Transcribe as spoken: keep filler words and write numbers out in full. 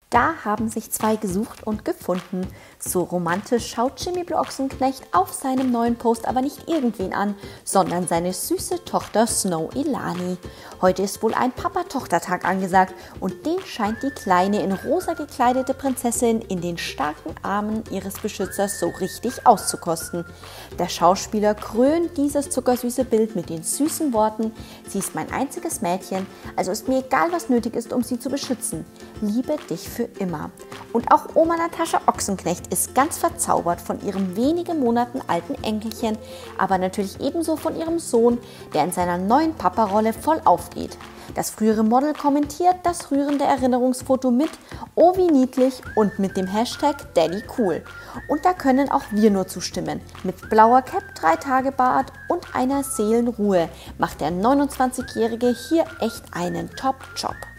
Da haben sich zwei gesucht und gefunden. So romantisch schaut Jimmy Blue Ochsenknecht auf seinem neuen Post aber nicht irgendwen an, sondern seine süße Tochter Snow Ilani. Heute ist wohl ein Papa-Tochter-Tag angesagt und den scheint die kleine in rosa gekleidete Prinzessin in den starken Armen ihres Beschützers so richtig auszukosten. Der Schauspieler krönt dieses zuckersüße Bild mit den süßen Worten: Sie ist mein einziges Mädchen, also ist mir egal, was nötig ist, um sie zu beschützen. Liebe dich für immer. Und auch Oma Natascha Ochsenknecht ist ganz verzaubert von ihrem wenige Monaten alten Enkelchen, aber natürlich ebenso von ihrem Sohn, der in seiner neuen Papa-Rolle voll aufgeht. Das frühere Model kommentiert das rührende Erinnerungsfoto mit "Oh wie niedlich" und mit dem Hashtag DaddyCool. Und da können auch wir nur zustimmen. Mit blauer Cap, drei Tage Bart und einer Seelenruhe macht der neunundzwanzigjährige hier echt einen Top-Job.